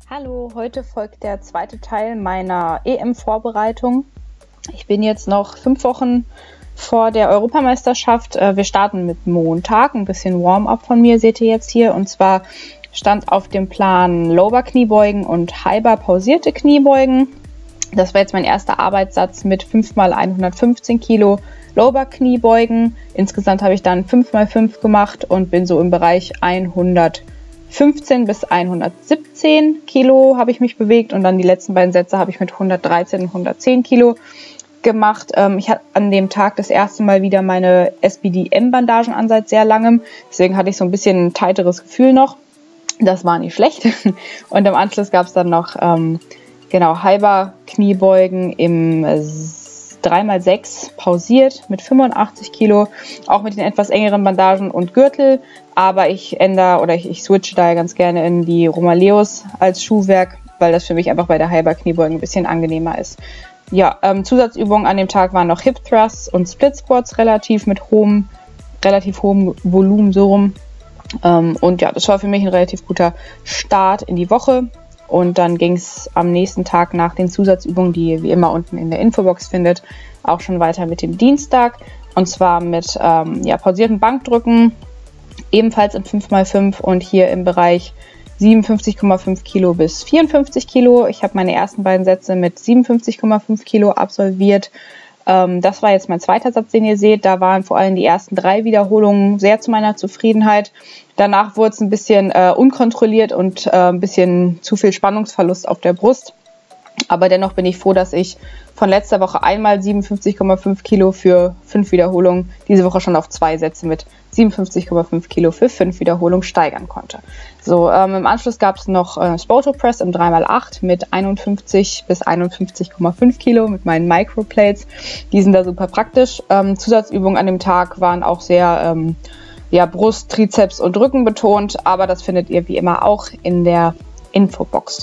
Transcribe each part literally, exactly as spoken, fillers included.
Hallo, heute folgt der zweite Teil meiner E M-Vorbereitung. Ich bin jetzt noch fünf Wochen vor der Europameisterschaft. Wir starten mit Montag, ein bisschen Warm-up von mir seht ihr jetzt hier. Und zwar stand auf dem Plan Lower Kniebeugen und Hyper pausierte Kniebeugen. Das war jetzt mein erster Arbeitssatz mit fünf mal hundertfünfzehn Kilo Lower Kniebeugen. Insgesamt habe ich dann fünf mal fünf gemacht und bin so im Bereich hundertfünfzehn bis hundertsiebzehn Kilo habe ich mich bewegt. Und dann die letzten beiden Sätze habe ich mit hundertdreizehn und hundertzehn Kilo gemacht. Ähm, ich hatte an dem Tag das erste Mal wieder meine S B D M-Bandagen an seit sehr langem. Deswegen hatte ich so ein bisschen ein tightes Gefühl noch. Das war nicht schlecht. Und im Anschluss gab es dann noch ähm, genau Hyper Kniebeugen im äh, drei mal sechs pausiert mit fünfundachtzig Kilo, auch mit den etwas engeren Bandagen und Gürtel, aber ich ändere oder ich, ich switche da ganz gerne in die Romaleos als Schuhwerk, weil das für mich einfach bei der Hyper Kniebeugen ein bisschen angenehmer ist. Ja, ähm, Zusatzübungen an dem Tag waren noch Hip Thrusts und Split Squats relativ mit hohem, relativ hohem Volumen so rum. Ähm, und ja, das war für mich ein relativ guter Start in die Woche. Und dann ging es am nächsten Tag nach den Zusatzübungen, die ihr wie immer unten in der Infobox findet, auch schon weiter mit dem Dienstag. Und zwar mit ähm, ja, pausierten Bankdrücken, ebenfalls im fünf mal fünf und hier im Bereich siebenundfünfzig Komma fünf Kilo bis vierundfünfzig Kilo. Ich habe meine ersten beiden Sätze mit siebenundfünfzig Komma fünf Kilo absolviert. Ähm, das war jetzt mein zweiter Satz, den ihr seht. Da waren vor allem die ersten drei Wiederholungen sehr zu meiner Zufriedenheit. Danach wurde es ein bisschen äh, unkontrolliert und äh, ein bisschen zu viel Spannungsverlust auf der Brust. Aber dennoch bin ich froh, dass ich von letzter Woche einmal siebenundfünfzig Komma fünf Kilo für fünf Wiederholungen diese Woche schon auf zwei Sätze mit siebenundfünfzig Komma fünf Kilo für fünf Wiederholungen steigern konnte. So, ähm, im Anschluss gab es noch äh, Spoto Press im drei mal acht mit einundfünfzig bis einundfünfzig Komma fünf Kilo mit meinen Microplates. Die sind da super praktisch. Ähm, Zusatzübungen an dem Tag waren auch sehr ähm, ja, Brust, Trizeps und Rücken betont, aber das findet ihr wie immer auch in der Infobox.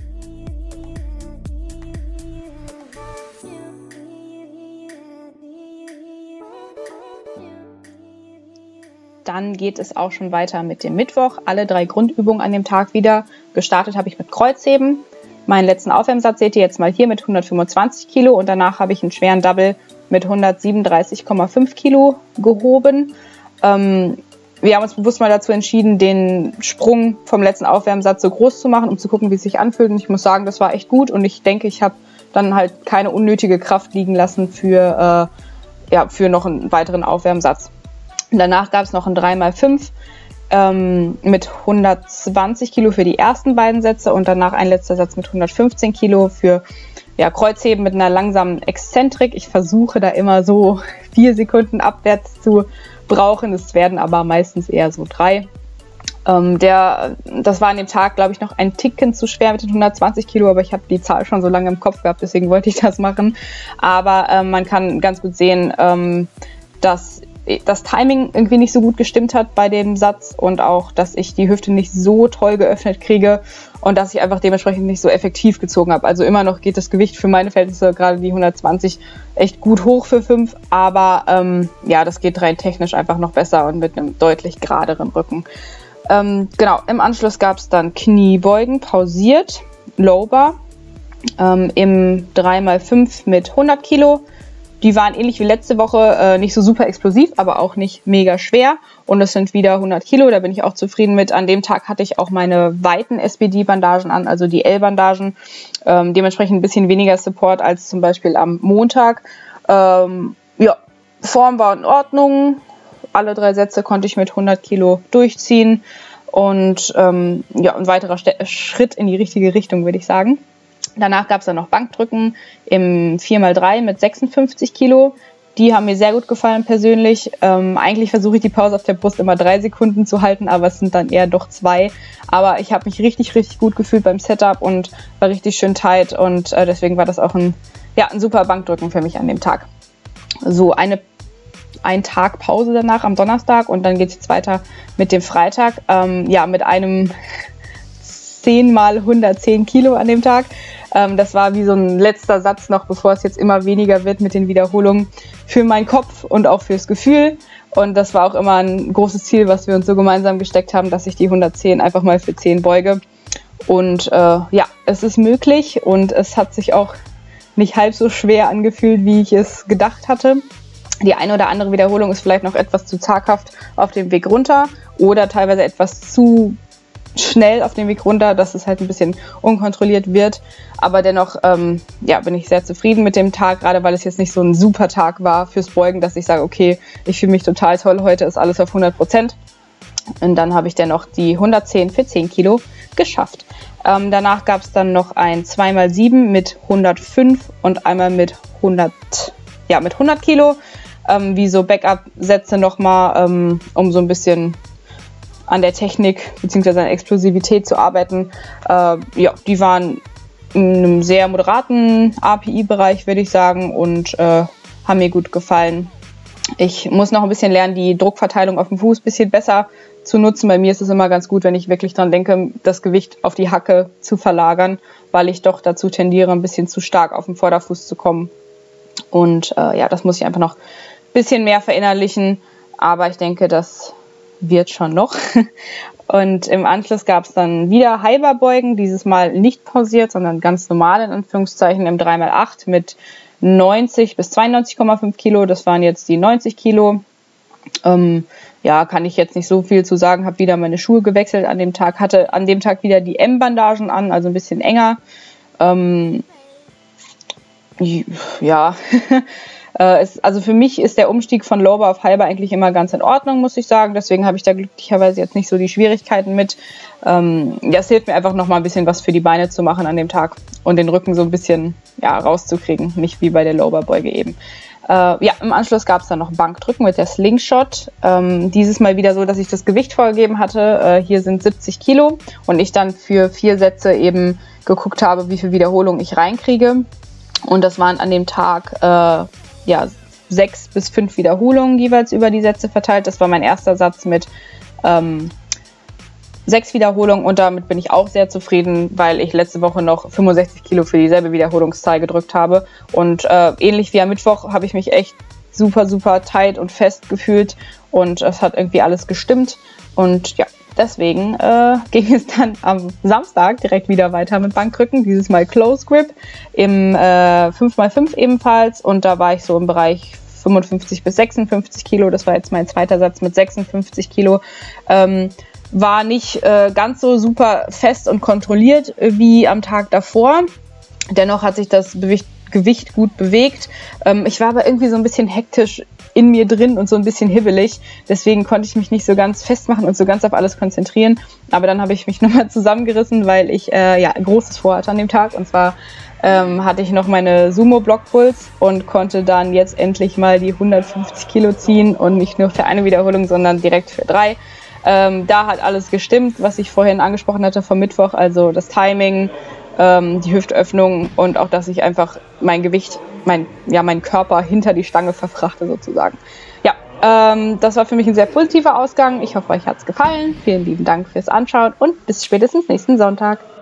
Dann geht es auch schon weiter mit dem Mittwoch. Alle drei Grundübungen an dem Tag wieder. Gestartet habe ich mit Kreuzheben. Meinen letzten Aufwärmsatz seht ihr jetzt mal hier mit hundertfünfundzwanzig Kilo und danach habe ich einen schweren Double mit hundertsiebenunddreißig Komma fünf Kilo gehoben. Ähm, wir haben uns bewusst mal dazu entschieden, den Sprung vom letzten Aufwärmsatz so groß zu machen, um zu gucken, wie es sich anfühlt. Und ich muss sagen, das war echt gut und ich denke, ich habe dann halt keine unnötige Kraft liegen lassen für, äh, ja, für noch einen weiteren Aufwärmsatz. Danach gab es noch ein drei mal fünf ähm, mit hundertzwanzig Kilo für die ersten beiden Sätze und danach ein letzter Satz mit hundertfünfzehn Kilo für ja, Kreuzheben mit einer langsamen Exzentrik. Ich versuche da immer so vier Sekunden abwärts zu brauchen, es werden aber meistens eher so drei. Ähm, der, das war an dem Tag, glaube ich, noch ein Ticken zu schwer mit den hundertzwanzig Kilo, aber ich habe die Zahl schon so lange im Kopf gehabt, deswegen wollte ich das machen. Aber ähm, man kann ganz gut sehen, ähm, dass das Timing irgendwie nicht so gut gestimmt hat bei dem Satz und auch, dass ich die Hüfte nicht so toll geöffnet kriege und dass ich einfach dementsprechend nicht so effektiv gezogen habe. Also immer noch geht das Gewicht für meine Verhältnisse, gerade die hundertzwanzig, echt gut hoch für fünf, aber ähm, ja, das geht rein technisch einfach noch besser und mit einem deutlich geraderen Rücken. Ähm, genau, im Anschluss gab es dann Kniebeugen, pausiert, Low Bar, ähm, im drei mal fünf mit hundert Kilo. Die waren ähnlich wie letzte Woche äh, nicht so super explosiv, aber auch nicht mega schwer. Und es sind wieder hundert Kilo, da bin ich auch zufrieden mit. An dem Tag hatte ich auch meine weiten S B D-Bandagen an, also die L-Bandagen. Ähm, dementsprechend ein bisschen weniger Support als zum Beispiel am Montag. Ähm, ja, Form war in Ordnung. Alle drei Sätze konnte ich mit hundert Kilo durchziehen. Und ähm, ja, ein weiterer St- Schritt in die richtige Richtung, würde ich sagen. Danach gab es dann noch Bankdrücken im vier mal drei mit sechsundfünfzig Kilo. Die haben mir sehr gut gefallen persönlich. Ähm, eigentlich versuche ich die Pause auf der Brust immer drei Sekunden zu halten, aber es sind dann eher doch zwei. Aber ich habe mich richtig, richtig gut gefühlt beim Setup und war richtig schön tight und äh, deswegen war das auch ein, ja, ein super Bankdrücken für mich an dem Tag. So, eine ein Tag Pause danach am Donnerstag und dann geht es jetzt weiter mit dem Freitag. Ähm, ja, mit einem zehn mal hundertzehn Kilo an dem Tag. Ähm, das war wie so ein letzter Satz noch, bevor es jetzt immer weniger wird mit den Wiederholungen für meinen Kopf und auch fürs Gefühl. Und das war auch immer ein großes Ziel, was wir uns so gemeinsam gesteckt haben, dass ich die hundertzehn einfach mal für zehn beuge. Und äh, ja, es ist möglich und es hat sich auch nicht halb so schwer angefühlt, wie ich es gedacht hatte. Die eine oder andere Wiederholung ist vielleicht noch etwas zu zaghaft auf dem Weg runter oder teilweise etwas zu schnell auf dem Weg runter, dass es halt ein bisschen unkontrolliert wird. Aber dennoch ähm, ja, bin ich sehr zufrieden mit dem Tag, gerade weil es jetzt nicht so ein super Tag war fürs Beugen, dass ich sage, okay, ich fühle mich total toll, heute ist alles auf hundert Prozent. Und dann habe ich dennoch die hundertzehn für zehn Kilo geschafft. Ähm, danach gab es dann noch ein zwei mal sieben mit hundertfünf und einmal mit hundert, ja, mit hundert Kilo. Ähm, wie so Backup-Sätze nochmal, ähm, um so ein bisschen an der Technik bzw. an der Explosivität zu arbeiten. Äh, ja, die waren in einem sehr moderaten A P I-Bereich, würde ich sagen, und äh, haben mir gut gefallen. Ich muss noch ein bisschen lernen, die Druckverteilung auf dem Fuß ein bisschen besser zu nutzen. Bei mir ist es immer ganz gut, wenn ich wirklich dran denke, das Gewicht auf die Hacke zu verlagern, weil ich doch dazu tendiere, ein bisschen zu stark auf den Vorderfuß zu kommen. Und äh, ja, das muss ich einfach noch ein bisschen mehr verinnerlichen. Aber ich denke, das wird schon noch. Und im Anschluss gab es dann wieder Halberbeugen, dieses Mal nicht pausiert, sondern ganz normal in Anführungszeichen im drei mal acht mit neunzig bis zweiundneunzig Komma fünf Kilo. Das waren jetzt die neunzig Kilo. Ähm, ja, kann ich jetzt nicht so viel zu sagen. Habe wieder meine Schuhe gewechselt an dem Tag. Hatte an dem Tag wieder die M-Bandagen an, also ein bisschen enger. Ähm, ja, äh, es, also für mich ist der Umstieg von Lower auf Halber eigentlich immer ganz in Ordnung, muss ich sagen. Deswegen habe ich da glücklicherweise jetzt nicht so die Schwierigkeiten mit. Ähm, ja, es hilft mir einfach noch mal ein bisschen was für die Beine zu machen an dem Tag und den Rücken so ein bisschen ja, rauszukriegen. Nicht wie bei der Lower-Beuge eben. Äh, ja, im Anschluss gab es dann noch Bankdrücken mit der Slingshot. Ähm, dieses Mal wieder so, dass ich das Gewicht vorgegeben hatte. Äh, hier sind siebzig Kilo und ich dann für vier Sätze eben geguckt habe, wie viel Wiederholung ich reinkriege. Und das waren an dem Tag äh, ja, sechs bis fünf Wiederholungen jeweils über die Sätze verteilt. Das war mein erster Satz mit ähm, sechs Wiederholungen und damit bin ich auch sehr zufrieden, weil ich letzte Woche noch fünfundsechzig Kilo für dieselbe Wiederholungszahl gedrückt habe. Und äh, ähnlich wie am Mittwoch habe ich mich echt super, super tight und fest gefühlt und es hat irgendwie alles gestimmt. Und ja, deswegen äh, ging es dann am Samstag direkt wieder weiter mit Bankdrücken, dieses Mal Close Grip im äh, fünf mal fünf ebenfalls und da war ich so im Bereich fünfundfünfzig bis sechsundfünfzig Kilo, das war jetzt mein zweiter Satz mit sechsundfünfzig Kilo. Ähm, war nicht äh, ganz so super fest und kontrolliert äh, wie am Tag davor. Dennoch hat sich das Gewicht, Gewicht gut bewegt. Ähm, ich war aber irgendwie so ein bisschen hektisch in mir drin und so ein bisschen hibbelig. Deswegen konnte ich mich nicht so ganz festmachen und so ganz auf alles konzentrieren. Aber dann habe ich mich nochmal zusammengerissen, weil ich äh, ja, Großes vorhatte an dem Tag. Und zwar ähm, hatte ich noch meine Sumo-Block-Pulls und konnte dann jetzt endlich mal die hundertfünfzig Kilo ziehen und nicht nur für eine Wiederholung, sondern direkt für drei. Ähm, da hat alles gestimmt, was ich vorhin angesprochen hatte vom Mittwoch, also das Timing, ähm, die Hüftöffnung und auch, dass ich einfach mein Gewicht, mein, ja, meinen Körper hinter die Stange verfrachte sozusagen. Ja, ähm, das war für mich ein sehr positiver Ausgang. Ich hoffe, euch hat's gefallen. Vielen lieben Dank fürs Anschauen und bis spätestens nächsten Sonntag.